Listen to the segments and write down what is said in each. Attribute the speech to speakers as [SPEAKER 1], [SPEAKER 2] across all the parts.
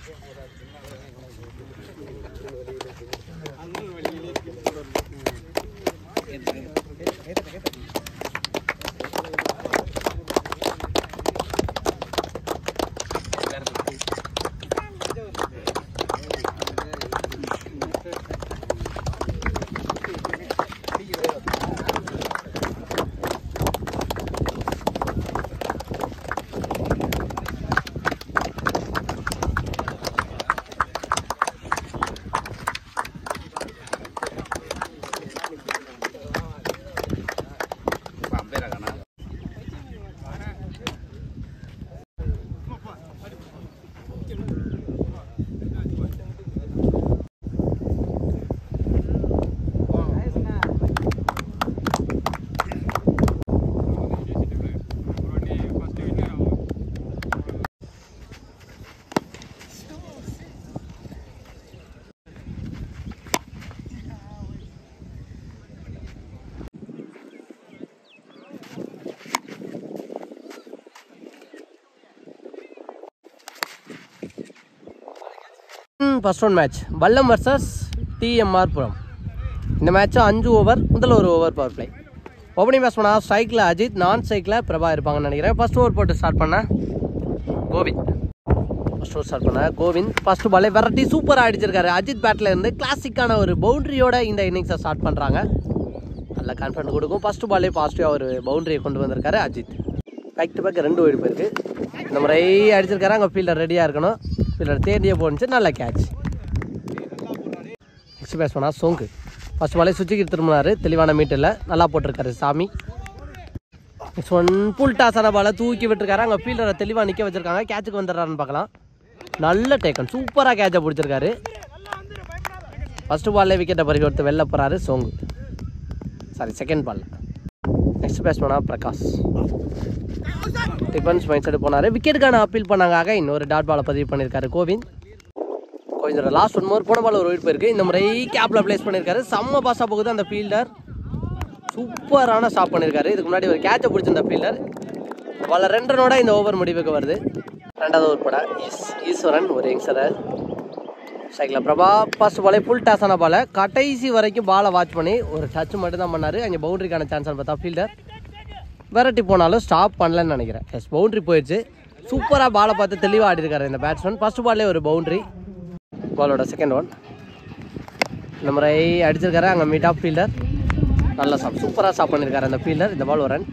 [SPEAKER 1] First one match Vallam versus TMR Puram. இந்த match 5 over, முதல்ல ஒரு ஓவர் பவர் பிளே. ஓப்பனிங் பேட்ஸ்மேனா ஸ்ட்ரைக்கில் அஜித், நான் ஸ்ட்ரைக்கில் பிரபா இருப்பாங்கன்னு நினைக்கிறேன். ஃபர்ஸ்ட் ஓவர் போட்டு ஸ்டார்ட் பண்ண கோவிந்த் ஃபர்ஸ்ட் பாலே வெரைட்டி சூப்பராக அடிச்சிருக்காரு. அஜித் பேட்டில் இருந்து கிளாசிக்கான ஒரு பவுண்டரியோட இந்த இன்னிங்ஸை ஸ்டார்ட் பண்ணுறாங்க. நல்ல கான்ஃபிடன்ட் கொடுக்கும். ஃபர்ஸ்ட் பாலே பாசிட்டிவாக ஒரு பவுண்டரியை கொண்டு வந்திருக்காரு அஜித். பேக் டு பேக் 2 ஓடி போயிருக்கு. இந்த முறை அடிச்சிருக்காரு. அங்கே ஃபீல்டர் ரெடியாக இருக்கணும். ஃபீல்டர் தேடியே போணுச்சு. நல்ல கேட்ச். நெக்ஸ்ட் பேட்ஸ்மேனா சோங்கு ஃபர்ஸ்ட் பாலே சுவிட்சுக்கு திரும்பினார். தெளிவான மீட்டில் நல்லா போட்டிருக்காரு சாமி. நெக்ஸ்ட் ஒன் புல் டாஸான பாலை தூக்கி விட்டுருக்காரு. அங்கே ஃபீல்டரை தெளிவாக நிற்க வச்சிருக்காங்க. கேட்சுக்கு வந்துடுறாருன்னு பார்க்கலாம். நல்ல டேக்கன், சூப்பராக கேட்சை பிடிச்சிருக்காரு. ஃபர்ஸ்ட் பால்லே விக்கெட்டை பறி கொடுத்து வெளில போகிறாரு சோங்கு. Second ball. நெக்ஸ்ட் பேட்ஸ்மேனா பிரகாஷ் டிஃபென்ஸ் மைண்ட் செட் போனார். விக்கெட்டுக்கான அப்பீல் பண்ணாங்க. இன்னொரு டாட் பாலை பதிவு பண்ணியிருக்காரு கோவிந்தோட லாஸ்ட் 1 ஓவர் போன பால் ஒரு ஒயிட் போயிருக்கு. இந்த முறை கேப்பில் பிளேஸ் பண்ணியிருக்காரு. செம்ம பாஸாக போகுது. அந்த ஃபீல்டர் சூப்பரான ஸ்டாப் பண்ணியிருக்காரு. இதுக்கு முன்னாடி ஒரு கேட்சை பிடிச்சிருந்த ஃபீல்டர் பால் 2 ரனோட இந்த ஓவர் முடிவுக்கு வருது. 2வது ஓவர் போட ஈஸ்வரன் ஒரு யங்ஸ்டர் சைக்கிள் பிரபா ஃபர்ஸ்ட் பாலே ஃபுல் டாஸான பாலை கடைசி வரைக்கும் பாலை வாட்ச் பண்ணி ஒரு டச் மட்டும் தான் பண்ணார். அங்கே பவுண்டரிக்கான சான்ஸ் பார்த்தா ஃபீல்டர் வெரைட்டி போனாலும் ஸ்டாப் பண்ணலன்னு நினைக்கிறேன். பவுண்டரி போயிடுச்சு. சூப்பராக பாலை பார்த்து தெளிவாக ஆடிருக்காரு இந்த பேட்ஸ்மேன். ஃபர்ஸ்ட் பால்லே ஒரு பவுண்டரி. பாலோட செகண்ட் ஒன் இந்த முறை அடிச்சிருக்காரு. அங்கே மீட் ஆஃப் ஃபீல்டர் நல்ல ஸ்டாப், சூப்பராக ஸ்டாப் பண்ணியிருக்காரு அந்த ஃபீல்டர். இந்த பால் ஒரு ரன்.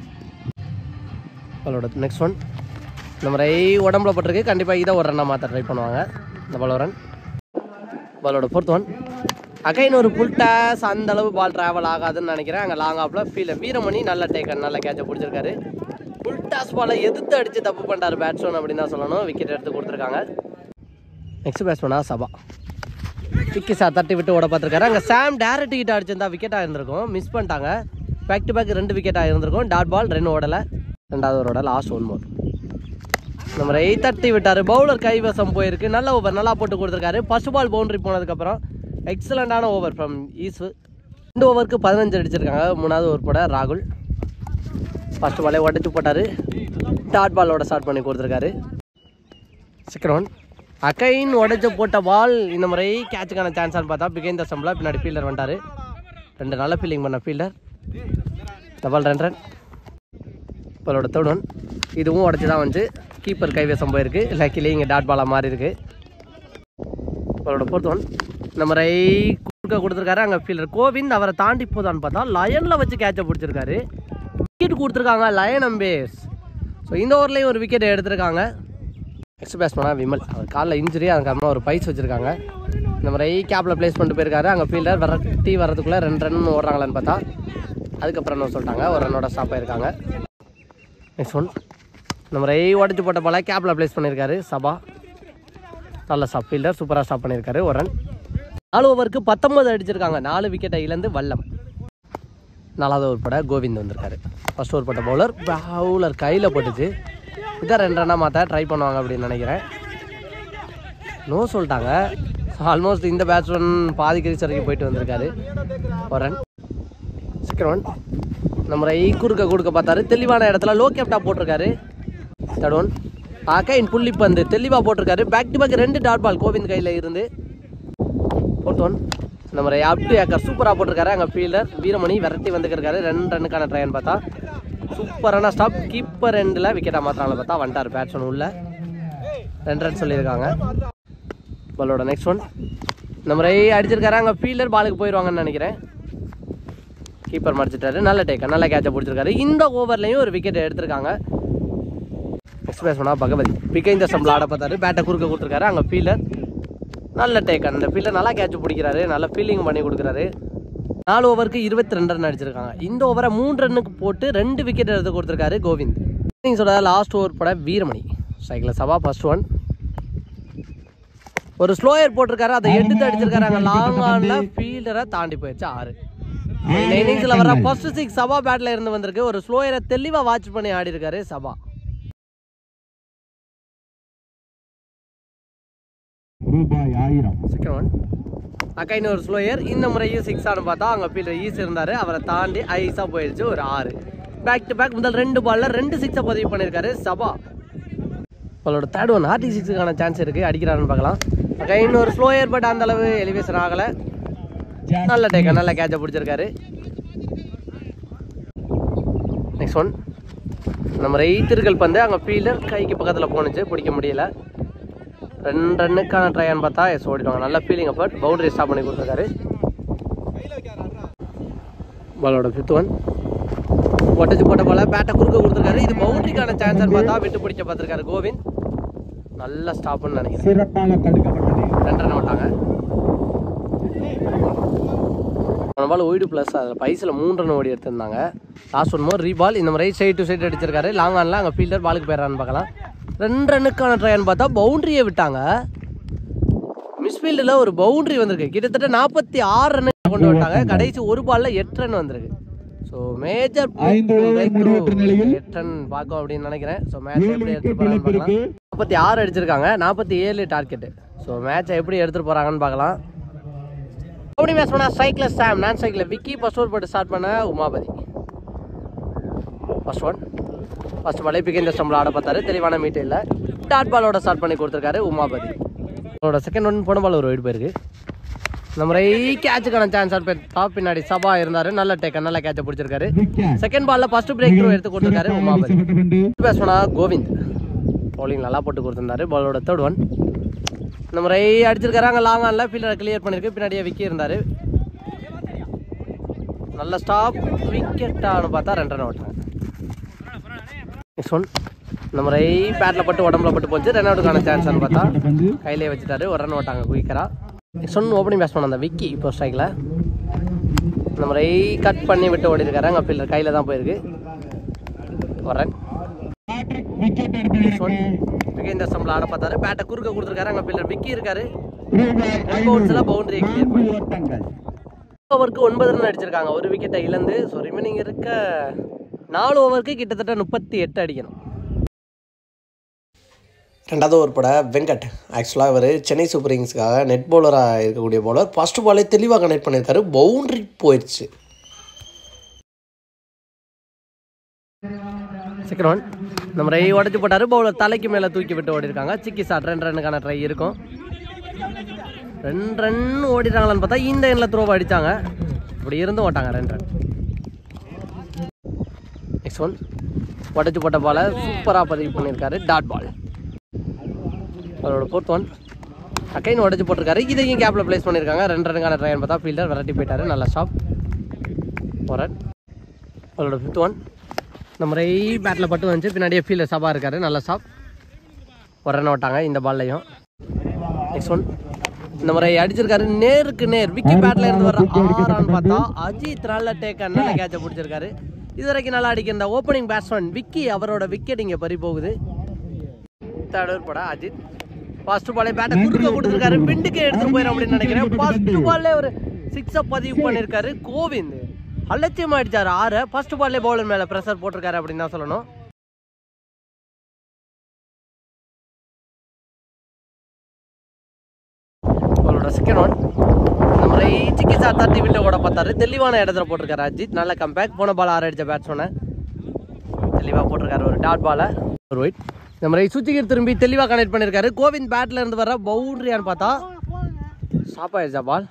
[SPEAKER 1] பாலோட நெக்ஸ்ட் ஒன் இந்த முறை உடம்புல பட்டிருக்கு. கண்டிப்பாக இதை ஒரு ரன்னாக மாற்ற ட்ரை பண்ணுவாங்க. இந்த பால் ஒரு ரன். பாலோட 4th ஒன் அகைன் ஒரு ஃபுல் டாஸ். அந்த அளவு பால் ட்ராவல் ஆகாதுன்னு நினைக்கிறேன். அங்கே லாங் ஆஃபில் ஃபீல்டர் வீரமணி நல்ல டேக்கன், நல்ல கேட்சை பிடிச்சிருக்காரு. ஃபுல் டாஸ் பாலை எதிர்த்து அடித்து தப்பு பண்ணுறாரு பேட்ஸ்மேன் அப்படின்னு தான் சொல்லணும். விக்கெட் எடுத்து கொடுத்துருக்காங்க. நெக்ஸ்ட் பேட்ஸ்மேனா சபா பிக்கி சார் தட்டி விட்டு ஓட பார்த்துருக்காரு. அங்கே சாம் டேரக்ட் கிட்ட அடிச்சிருந்தா விக்கெட்டாக இருந்திருக்கும். மிஸ் பண்ணிட்டாங்க. பேக் டு பேக் 2 விக்கெட்டாக இருந்திருக்கும். டாட் பால் 2 ஓடலை. 2வது ஓவரோட லாஸ்ட் 1 more. இந்த முறை தட்டி விட்டார். பவுலர் கைவசம் போயிருக்கு. நல்ல ஓவர் நல்லா போட்டு கொடுத்துருக்காரு. ஃபர்ஸ்ட் பால் பவுண்டரி போனதுக்கப்புறம் எக்ஸலண்டான ஓவர் ஃப்ரம் ஈஸ்வு. 2 ஓவருக்கு 15 அடிச்சிருக்காங்க. 3வது ஓவர் போட ராகுல் ஃபர்ஸ்ட் பாலே உடச்சி போட்டார். டாட் பாலோட ஸ்டார்ட் பண்ணி கொடுத்துருக்காரு. செகண்ட் ஒன் அகைன் உடச்சி போட்ட பால். இந்த முறை கேட்சுக்கான சான்ஸான்னு பார்த்தா பிகைன் த ஸ்டம்பில் பின்னாடி ஃபீல்டர் வந்துட்டார். 2 நல்ல ஃபீல்டிங் பண்ண ஃபீல்டர். இந்த பால் 2 ரன். பாலோட 3rd ஒன் இதுவும் உடச்சி தான் வந்து கீப்பர் கைவசம் போயிருக்கு. லக்கிலே இங்கே டாட் பாலாக மாறி இருக்கு. பாலோட 4th ஒன் இந்த முறை குறுக்க கொடுத்துருக்காரு. அங்கே ஃபீல்டர் கோவிந்த் அவரை தாண்டி போதான்னு பார்த்தா லயனில் வச்சு கேட்சை பிடிச்சிருக்காரு. விக்கெட் கொடுத்துருக்காங்க லயன் அம்பேஸ். ஸோ இந்த ஓவர்லேயும் ஒரு விக்கெட் எடுத்திருக்காங்க. நெக்ஸ்ட் பேட்ஸ்மேனா விமல் அவர் காலில் இன்ஜுரி, அதுக்கப்புறமா ஒரு பைஸ் வச்சுருக்காங்க. இந்த முறை கேப்பில் பிளேஸ் பண்ணிட்டு போயிருக்காரு. அங்கே ஃபீல்டர் வெரைட்டி வரதுக்குள்ளே 2 ரன் ஓடுறாங்களான்னு பார்த்தா அதுக்கப்புறம் என்ன சொல்லிட்டாங்க, ஒரு ரன்னோட ஸ்டாப் ஆயிருக்காங்க. நெக்ஸ்ட் ஒன் இந்த முறை உடச்சி போட்ட பால கேப்பில் பிளேஸ் பண்ணியிருக்காரு சபா. நல்ல ஸ்டாப் ஃபீல்டர், சூப்பராக ஸ்டாப் பண்ணியிருக்காரு. ஒரு ரன். 4 ஓவருக்கு 19 அடிச்சிருக்காங்க. 4 விக்கெட்டை இழந்து வல்லம். 4வது ஓவர் போட கோவிந்த் வந்திருக்காரு. ஃபர்ஸ்ட் ஓவர் போட்ட பவுலர் கையில் போட்டுச்சு. இதை 2 ரன்னாக மாற்ற ட்ரை பண்ணுவாங்க அப்படின்னு நினைக்கிறேன். நோ சொல்லிட்டாங்க. ஆல்மோஸ்ட் இந்த பேட்ஸ்மேன் பாதி கிரீஸ் வரைக்கும் போயிட்டு வந்திருக்காரு. ஒரு ரன். செகண்ட் ஒன் இந்த முறை குறுக்க பார்த்தாரு. தெளிவான இடத்துல லோ கேப்டா போட்டிருக்காரு. 3rd ஒன் அகைன் புள்ளிப்பந்து தெளிவாக போட்டிருக்காரு. Back to back 2 dot ball Govind கையில் இருந்து. ஃபோர்த் ஒன் நம்ம அப் டு ஏக்கர் சூப்பராக போட்டிருக்காரு. அங்கே ஃபீல்டர் வீரமணி விரட்டி வந்துருக்காரு. 2 ரன்னுக்கான ட்ரைன்னு பார்த்தா சூப்பரான ஸ்டாப். கீப்பர் ரெண்டில் விக்கெட்டாக மாத்திராங்கள பார்த்தா வந்துட்டார் பேட்ஸ்மேன் உள்ள. 2 ரன் சொல்லியிருக்காங்க. பாலோட நெக்ஸ்ட் ஒன் நம்ம அடிச்சிருக்காரு. அங்கே ஃபீல்டர் பாலுக்கு போயிடுவாங்கன்னு நினைக்கிறேன். கீப்பர் மடிச்சிட்டாரு. நல்ல டேக்கர், நல்ல கேட்சை பிடிச்சிருக்காரு. இந்த ஓவர்லையும் ஒரு விக்கெட் எடுத்திருக்காங்க. நெக்ஸ்ட் பேட்ஸ்மேனா பகவதி பிகைந்த சம்பளம் ஆட பார்த்தாரு. பேட்டை குறுக்க கொடுத்துருக்காரு. அங்கே ஃபீல்டர் நல்ல டேக்கர். அந்த ஃபீல்டர் நல்லா கேட்ச் பிடிக்கிறாரு. நல்ல ஃபீல்டிங் பண்ணி கொடுக்குறாரு. 4 ஓவருக்கு 22 ரன் அடிச்சிருக்காங்க. இந்த ஓவரை 3 ரன்னுக்கு போட்டு 2 விக்கெட் எடுத்து கொடுத்துருக்காரு கோவிந்த். இன்னிங்ஸோட லாஸ்ட் ஓவர் பட Veeramani cycle Saba first one. ஒரு ஸ்லோயர் போட்டிருக்காரு. அதை எடுத்து அடிச்சிருக்காரு. அங்கே லாங் ஆனில் ஃபீல்டரை தாண்டி போயிடுச்சு 6. இந்த இன்னிங்ஸில் வர ஃபர்ஸ்ட் 6 சபா பேட்டில் இருந்து வந்திருக்கு. ஒரு ஸ்லோயரை தெளிவாக வாட்ச் பண்ணி ஆடி இருக்காரு சபா. செகண்ட் ஒன் அக்கா இன்னொரு ஸ்லோயர். இந்த முறையும் 6 ஆனு பார்த்தா அங்கே ஃபீல்டர் ஈஸ் இருந்தார். அவரை தாண்டி ஐஸாக போயிடுச்சு ஒரு 6. பேக் டு பேக் முதல் 2 பாலில் 2 6 பதிவு பண்ணியிருக்காரு சபா. அவளோட தேர்ட் ஒன் RT6க்கான சான்ஸ் இருக்குது. அடிக்கிறாருன்னு பார்க்கலாம். அக்கா இன்னொரு ஸ்லோயர் பட் அந்த அளவு எலிவேஷன் ஆகலை. நல்ல டேக்கர், நல்ல கேட்சை பிடிச்சிருக்காரு. நெக்ஸ்ட் ஒன் நம்ம திருக்கல் பந்து. அங்கே ஃபீல்டர் கைக்கு பக்கத்தில் போணுச்சு, பிடிக்க முடியல. 2 ரன்னுக்கான ட்ரையான்னு பார்த்தா எஸ் ஓடிடுவாங்க. நல்ல ஃபீலிங் அப்பட் பவுண்டரி ஸ்டாப் பண்ணி கொடுத்துருக்காரு. பாலோட 5th ஒன் ஒட்டச்சு போட்ட பால பேட்டை குறுக்க கொடுத்துருக்காரு. இது பவுண்டரிக்கான சான்ஸ் பார்த்தா விட்டு பிடிக்க பார்த்துருக்காரு கோவிந்த். நல்ல ஸ்டாப்னு நினைக்கிறேன். 2 ரன் விட்டாங்க. பால் ஒய்டு ப்ளஸ் அதில் பைஸில் 3 ரன் ஓடி எடுத்திருந்தாங்க. லாஸ்ட் ஒன் மோர் ரீபால். இந்த மாதிரி சைட் டு சைட் அடிச்சிருக்காரு. லாங் ஆனில் அங்கே ஃபீல்டர் பாலுக்கு போயிடறான்னு பார்க்கலாம். 2 ரன்னுக்கான ட்ரையான்னு பார்த்தா பவுண்டரியை விட்டாங்க. மிஸ்ஃபீல்டில் ஒரு பவுண்டரி வந்திருக்கு. கிட்டத்தட்ட 46 ரன் கொண்டு விட்டாங்க. கடைசி ஒரு பாலில் 8 ரன் வந்திருக்கு. ஸோ மேஜர் 8 ரன் பார்க்கும் அப்படின்னு நினைக்கிறேன். ஸோ மேட்ச் எப்படி எடுத்துகிட்டு போகிறாங்கன்னு பார்க்கலாம். 46 அடிச்சிருக்காங்க, 47 டார்கெட்டு. ஸோ மேட்சை எப்படி எடுத்துகிட்டு போகிறாங்கன்னு பார்க்கலாம். அப்படி மேட்ச் பண்ணால் சைக்கிள் சாம், நான் சைக்கிள் விக்கி ஃபர்ஸ்ட் ஓவர் போட்டு ஸ்டார்ட் பண்ண உமாபதி. ஃபர்ஸ்ட் ஒன் ஃபர்ஸ்ட் பாலே பிகைந்த ஸ்டம்பில் ஆட பார்த்தாரு. தெளிவான மீட் இல்லை. டாட் பாலோட ஸ்டார்ட் பண்ணி கொடுத்துருக்காரு உமாபதி. அவரோட செகண்ட் ஒன் போன பால் ஒரு வைடு போயிருக்கு. நம்ம கேட்சுக்கான சான்ஸ் டாப் பின்னாடி சபா இருந்தார். நல்ல டேக்கர், நல்ல கேட்சை பிடிச்சிருக்காரு. செகண்ட் பாலில் ஃபர்ஸ்ட் பிரேக் த்ரூ எடுத்து கொடுத்துருக்காரு உமாபதி. பேட்ஸ்மேனா கோவிந்த் பவுலிங் நல்லா போட்டு கொடுத்துருந்தாரு. பாலோட தேர்ட் ஒன் நம்ம அடிச்சிருக்காரு. அங்கே லாங் ஆனில் ஃபீல்டரை கிளியர் பண்ணியிருக்கு. பின்னாடியே விக்கி இருந்தார். நல்ல ஸ்டாப் விக்கெட்டானு பார்த்தா 2 ரன் விட்டாங்க. நெக்ஸ்ட் ஒன் நம்ம பேட்டில் பட்டு உடம்புல பட்டு போச்சு. 2 அவுட்டுக்கான சான்ஸ்னு பார்த்தா கையிலே வச்சுட்டாரு. 1 ரன் விட்டாங்க குயிக்கராக. நெக்ஸ்ட் ஒன் ஓப்பனிங் பேட்ஸ்மேன் அந்த விக்கி இப்போ ஸ்ட்ரைக்கில் நம்ம கட் பண்ணி விட்டு ஓடி இருக்காரு. அங்கே ஃபீல்டர் கையில் தான் போயிருக்கு. 1 ரன். இந்த சம்பளம் ஆட பார்த்தாரு. பேட்டை குறுக்க கொடுத்துருக்காரு. அங்கே ஃபீல்டர் விக்கி இருக்காரு. பவுண்டரி கிளியர் பண்ணி ஓவருக்கு 9 ரன் அடிச்சிருக்காங்க. ஒரு விக்கெட்டை இழந்து. ஸோ ரிமைனிங் இருக்க 4 ஓவருக்கு கிட்டத்தட்ட 38 அடிக்கணும். 2வது ஓவர் பட வெங்கட் ஆக்சுவலாக இவர் சென்னை சூப்பர் கிங்ஸ்க்காக நெட் பவுலராக இருக்கக்கூடிய பவுலர். ஃபர்ஸ்ட் பாலே தெளிவாக கனெக்ட் பண்ணியிருக்காரு. பவுண்டரி போயிடுச்சு. செகண்ட் ஒன் நம்ம உடச்சி போட்டார். பவுலர் தலைக்கு மேலே தூக்கி விட்டு ஓடி இருக்காங்க. சிக்கி ஷாட் 2 ரன்னுக்கான ட்ரை இருக்கும். 2 ரன் ஓடிட்டாங்களான்னு பார்த்தா இந்த எண்ணில் த்ரோவை அடித்தாங்க. இப்படி இருந்தும் ஓட்டாங்க 2 ரன். நெக்ஸ்ட் ஒன் உடச்சி போட்ட பாலை சூப்பராக பதிவு பண்ணியிருக்காரு. Dot ball. அவரோட 4th ஒன் அக்கைன்னு உடச்சி போட்டிருக்காரு. இதையும் கேப்பில் பிளேஸ் பண்ணியிருக்காங்க. 2 ரன்னுக்கான ட்ரைன்னு பார்த்தா ஃபீல்டர் விரட்டி போயிட்டாரு. நல்லா ஸ்டாப். 1 ரன். அவரோட 5th ஒன் நம்ம பேட்டில் பட்டு வந்துச்சு. பின்னாடியே ஃபீல்டர் சபா இருக்காரு. நல்ல ஸ்டாப். 1 ரன் விட்டாங்க இந்த பால்லையும். நெக்ஸ்ட் ஒன் இந்த முறை அடிச்சிருக்காரு. நேருக்கு நேர் விக்கி பேட்டில் இருந்து வர 6 ரன் பார்த்தா அஜித் நல்ல டேக்கர், நல்ல கேட்சை பிடிச்சிருக்காரு. இது வரைக்கும் நல்லா அடிக்கிற ஓப்பனிங் பேட்ஸ்மேன் விக்கி அவரோட விக்கெட் இங்கே பறி போகுது. தேர்ட் ஓவர் பட அஜித் ஃபர்ஸ்ட் பாலே பேட்டை குறுக்க கொடுத்துருக்காரு. பிண்டுக்கு எடுத்துட்டு போயிடும் அப்படின்னு நினைக்கிறேன். ஃபர்ஸ்ட் பால்லே ஒரு 6 பதிவு பண்ணியிருக்காரு கோவிந்த். அலட்சியம் ஆயிடுச்சாரு 6. ஃபர்ஸ்ட் பால்லே பவுலர் மேலே ப்ரெஷர் போட்டிருக்காரு அப்படின்னு தான் சொல்லணும். அவரோட செகண்ட் ஒன் நம்ம சிக்கிச்சா தட்டி விட்டு ஓட பார்த்தாரு. தெளிவான இடத்துல போட்டிருக்காரு அஜித். நல்ல கம்பேக். போன பால் 6 அடித்த பேட்ஸ்மேனை தெளிவாக போட்டிருக்காரு. ஒரு டாட் பாலை ஒரு ஒயிட். இந்த மாதிரி சுத்திகர் திரும்பி தெளிவாக கனெக்ட் பண்ணியிருக்காரு. கோவிந்த் பேட்டில் இருந்து வர பவுண்டரியான்னு பார்த்தா ஸ்டாப் ஆயிடுச்சா பால்,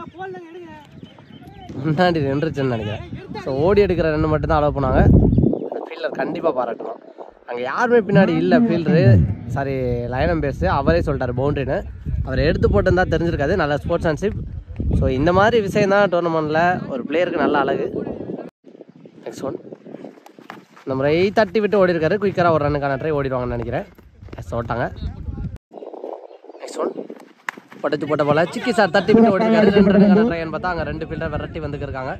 [SPEAKER 1] முன்னாடி நின்றுச்சுன்னு நினைக்கிறேன். ஸோ ஓடி எடுக்கிற ரெண்டு மட்டும்தான் அலோவ் பண்ணாங்க. ஃபீல்டர் கண்டிப்பாக பாராட்டணும். அங்கே யாருமே பின்னாடி இல்லை. ஃபீல்டரு சாரி லயனம் பேஸு அவரே சொல்லிட்டார் பவுண்ட்ரின்னு. அவர் எடுத்து போட்டுருந்தா தெரிஞ்சிருக்காது. நல்ல ஸ்போர்ட்ஸ்மேன்ஷிப். ஸோ இந்த மாதிரி விஷயம் தான் டோர்னமெண்ட்டில் ஒரு பிளேயருக்கு நல்ல அழகு. நெக்ஸ்ட் ஒன் இந்த முறை தட்டி விட்டு ஓடி இருக்காரு. குயிக்கராக ஒரு ரன்னுக்கான ட்ரை ஓடிடுவாங்கன்னு நினைக்கிறேன். எஸ் ஓட்டாங்க. நெக்ஸ்ட் ஒன் படுத்து போட்ட போல சிக்கி சார் தட்டி விட்டு ஓடி இருக்காரு. 2 ரன்னுக்கான ட்ரைன்னு பார்த்தா அங்கே 2 ஃபீல்டர் விரட்டி வந்துருக்காங்க.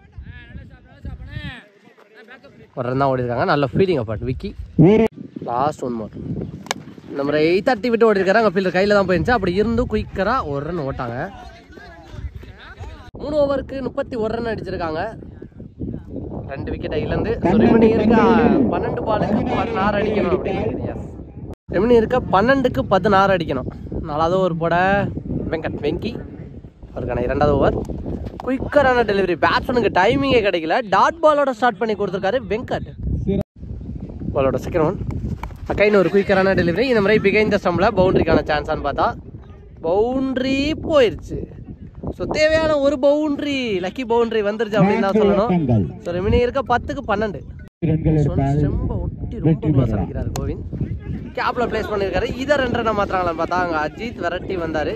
[SPEAKER 1] ஒரு ரன் தான் ஓடி இருக்காங்க. நல்ல ஃபீல்டிங் அப்பாட் விக்கி. லாஸ்ட் ஒன் மோர் இந்த முறை தட்டி விட்டு ஓடி இருக்காரு. அங்கே ஃபீல்டர் கையில் தான் போயிருந்துச்சு. அப்படி இருந்து குயிக்கராக ஒரு ரன் ஓட்டாங்க. 3 ஓவருக்கு 31 ரன் அடிச்சிருக்காங்க. 2 விக்கெட்டை இழந்து ரெமினி இருக்க 12 பாலுக்கு 16 அடிக்கணும் அப்படின்னு. எஸ் ரெமினி இருக்க 12க்கு 16 அடிக்கணும். 4வது ஓவர் போட வெங்கி அவருக்கான 2வது ஓவர். குயிக்கரான டெலிவரி. பேட்ஸ்மேனுக்கு டைமிங்கே கிடைக்கல. டாட் பாலோட ஸ்டார்ட் பண்ணி கொடுத்துருக்காரு வெங்கட். பாலோட செகண்ட் ஒன் அக்கைன்னு ஒரு குயிக்கரான டெலிவரி. இந்த மாதிரி பிகைந்த ஸ்டம்பில் பவுண்டரிக்கான சான்ஸான்னு பார்த்தா பவுண்டரி போயிடுச்சு. ஸோ தேவையான ஒரு பவுண்டரி லக்கி பவுண்டரி வந்துருச்சு அப்படின்னு தான் சொல்லணும். ஸோ ரெமினி இருக்க 10க்கு 12 செம்ப ஒட்டி ரொம்ப க்ளோஸ் அடிக்கிறார் கோவிந்த். கேப்ல பிளேஸ் பண்ணியிருக்காரு. இதை 2 ரன் மாத்திராங்களான்னு பார்த்தா அங்கே அஜித் விரட்டி வந்தார்.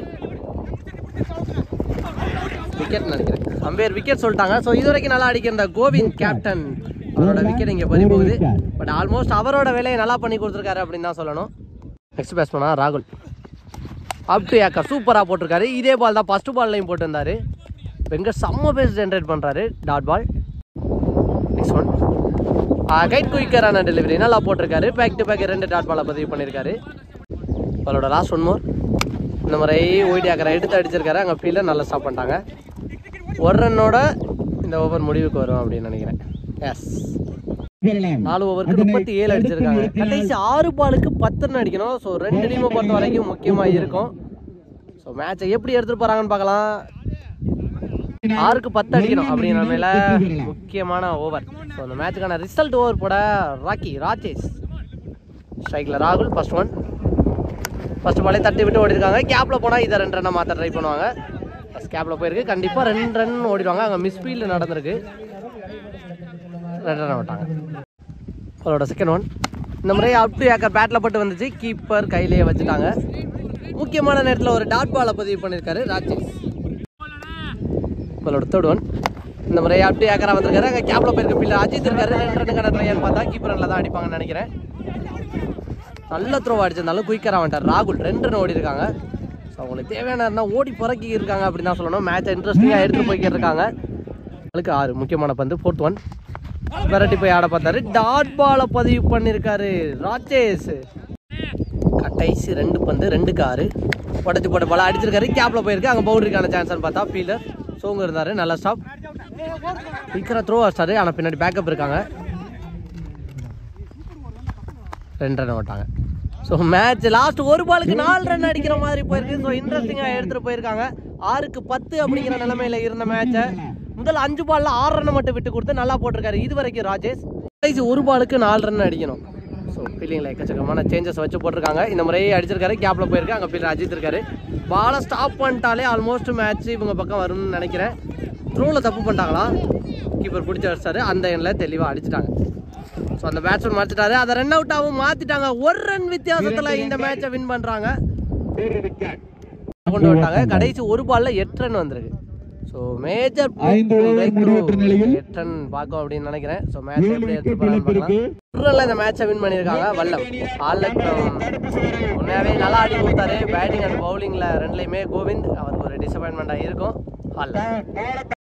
[SPEAKER 1] விக்கெட் நினைக்கிறேன். அம்பேர் விக்கெட் சொல்லிட்டாங்க. ஸோ இது வரைக்கும் நல்லா அடிக்கிற கோவிந்த் கேப்டன் அவரோட விக்கெட் இங்கே பறி போகுது. பட் ஆல்மோஸ்ட் அவரோட வேலையை நல்லா பண்ணி கொடுத்துருக்காரு அப்படின்னு தான் சொல்லணும். நெக்ஸ்ட் பேட்ஸ்மேனா ராகுல் அப் டு ஏக்கர் சூப்பராக போட்டிருக்காரு. இதே பால் தான் ஃபஸ்ட்டு பால்லையும் போட்டிருந்தாரு. வெங்கட் செம்ம பேஸ் ஜென்ரேட் பண்ணுறாரு. Dot ball. நெக்ஸ்ட் ஒன் கைட் குயிக்கரான டெலிவரி நல்லா போட்டிருக்காரு. பேக் டு பேக் 2 டாட் பாலை பதிவு பண்ணியிருக்காரு. பாலோட லாஸ்ட் ஒன் மோர் இந்த மாதிரி ஓய்டி ஏக்கரை எடுத்து அடிச்சிருக்காரு. அங்கே ஃபீல்டர் நல்லா ஸ்டாப் பண்ணிட்டாங்க. ஒரு ரன்னோட இந்த ஓவர் முடிவுக்கு வரும் அப்படின்னு நினைக்கிறேன். எஸ் 4 ஓவருக்கு 37 அடிச்சிருக்காங்க. கடைசி 6 பாலுக்கு 10 ரன் அடிக்கணும். ஸோ 2 டீமை பொறுத்த வரைக்கும் முக்கியமாக இருக்கும். ஸோ மேட்சை எப்படி எடுத்துகிட்டு போகிறாங்கன்னு பார்க்கலாம். 6க்கு 10 அடிக்கணும் அப்படிங்கிற மேல முக்கியமான ஓவர். ஸோ அந்த மேட்சுக்கான ரிசல்ட் ஓவர் போட ராஜேஷ் ஸ்ட்ரைக்கில் ராகுல். ஃபர்ஸ்ட் பாலே தட்டி விட்டு ஓடிருக்காங்க. கேப்பில் போனால் இதை 2 ரன்னை மாற்ற ட்ரை பண்ணுவாங்க. ஃபஸ்ட் கேப்பில் போயிருக்கு. கண்டிப்பாக 2 ரன் ஓடிடுவாங்க. அங்கே மிஸ்ஃபீல்டு நடந்திருக்கு. 2 ரன் விட்டாங்க. அவரோட செகண்ட் ஒன் இந்த முறை அப் டு ஏக்கர் பேட்டில் பட்டு வந்துச்சு. கீப்பர் கையிலேயே வச்சுட்டாங்க. முக்கியமான நேரத்தில் ஒரு டாட் பாலை பதிவு பண்ணியிருக்காரு ராஜேஷ். அவரோட தேர்ட் ஒன் இந்த முறை அப் டு ஏக்கராக வந்திருக்காரு. அங்கே கேப்பில் போயிருக்க ஃபீல்டர் அஜித் இருக்காரு. 2 ரன்னுக்கான ட்ரையான்னு பார்த்தா கீப்பர் ரன்னில் தான் அடிப்பாங்கன்னு நினைக்கிறேன். நல்ல த்ரோ அடிச்சிருந்தாலும் குயிக்கராக வந்துட்டார் ராகுல். 2 ரன் ஓடி இருக்காங்க. ஸோ அவங்களுக்கு தேவையான ஓடி புறக்கி இருக்காங்க அப்படின்னு தான் சொல்லணும். மேட்சை இன்ட்ரெஸ்டிங்காக எடுத்துகிட்டு போய்க்கிட்டு இருக்காங்க. அதுக்கு 6 முக்கியமான பந்து. ஃபோர்த் ஒன் விரட்டி போய் ஆட பார்த்தாரு. டாட் பாலை பதிவு பண்ணியிருக்காரு ராஜேஷ். கடைசி 2 பந்து 2க்கு 6 உடச்சி போட்ட பாலை அடிச்சிருக்காரு. கேப்பில் போயிருக்கு. அங்கே பவுண்டரிக்கான சான்ஸ்ன்னு பார்த்தா ஃபீல்டர் சோங்க இருந்தார். நல்லா ஸ்டாப் குயிக்கராக த்ரோ அடிச்சாரு. ஆனால் பின்னாடி பேக்கப் இருக்காங்க. 2 ரன் ஓட்டாங்க. ஸோ மேட்ச் லாஸ்ட் 1 பாலுக்கு 4 ரன் அடிக்கிற மாதிரி போயிருக்கு. ஸோ இன்ட்ரெஸ்டிங்காக எடுத்துகிட்டு போயிருக்காங்க. 6க்கு 10 அப்படிங்கிற நிலைமையில் இருந்த மேட்சை முதல் 5 பாலில் 6 ரன் மட்டும் விட்டு கொடுத்து நல்லா போட்டிருக்காரு இது வரைக்கும் ராஜேஷ். கடைசி 1 பாலுக்கு 4 ரன் அடிக்கணும். ஸோ ஃபீல்டிங்கில் எக்கச்சக்கமான சேஞ்சஸ் வச்சு போட்டிருக்காங்க. இந்த முறையே அடிச்சிருக்காரு. கேப்பில் போயிருக்கு. அங்கே ஃபீல்டர் அஜித் இருக்காரு. பாலை ஸ்டாப் பண்ணிட்டாலே ஆல்மோஸ்ட் மேட்ச் இவங்க பக்கம் வரும்னு நினைக்கிறேன். த்ரோவில் தப்பு பண்ணிட்டாங்களா? கீப்பர் பிடிச்சி அடிச்சாரு. அந்த எண்ணில் தெளிவாக அடிச்சிட்டாங்க. ஸோ அந்த பேட்ஸ்மேன் மறைச்சிட்டாரு. அதை ரன் அவுட்டாகவும் மாற்றிட்டாங்க. 1 ரன் வித்தியாசத்தில் இந்த மேட்சை வின் பண்ணுறாங்க. கொண்டு வந்துட்டாங்க. கடைசி 1 பாலில் 8 ரன் வந்திருக்கு. ஸோ மேஜர் 8 ரன் பார்க்கும் அப்படின்னு நினைக்கிறேன். ஸோ மேட்ச் எப்படி எடுத்து பார்க்கலாம். 1 ரன்ல இந்த மேட்சை வின் பண்ணியிருக்காங்க. வல்லம் உண்மையாகவே நல்லா ஆடி கொடுத்தாரு. பேட்டிங் அண்ட் பவுலிங்கில் 2லையுமே கோவிந்த் அவருக்கு ஒரு டிசப்பாயின்மெண்ட்டாக இருக்கும்.